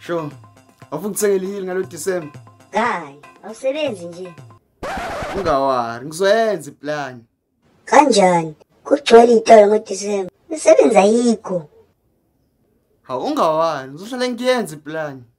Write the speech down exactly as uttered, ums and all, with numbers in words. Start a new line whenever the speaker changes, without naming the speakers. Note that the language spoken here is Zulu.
Sure. Awufuna ukuthengela ihili ngalo December?
Hayi, awusebenzi nje.
Ungawari, ngizoyenza iplan.
Kanjani? Kugcwele itolo ngoDecember. Isebenza yikho.
Hawu ungawari, ngizohlala ngiyenza iplan.